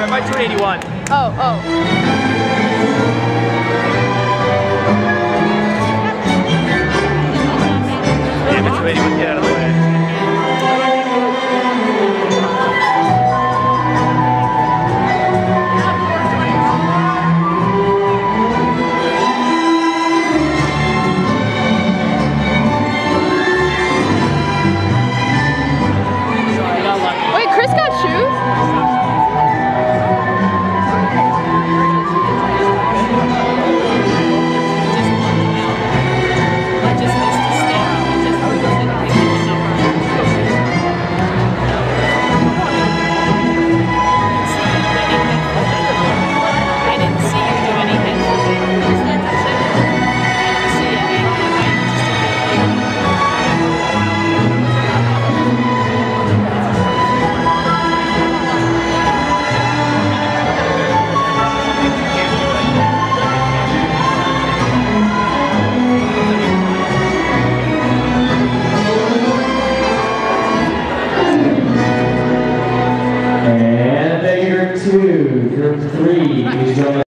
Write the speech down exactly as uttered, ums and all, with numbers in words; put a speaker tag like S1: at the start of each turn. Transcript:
S1: I'm by two eighty-one.
S2: Oh, oh.
S1: Yeah, but two eighty-one, get out of the way.
S2: Wait, Chris got shoes?
S3: And group two, group three is joining.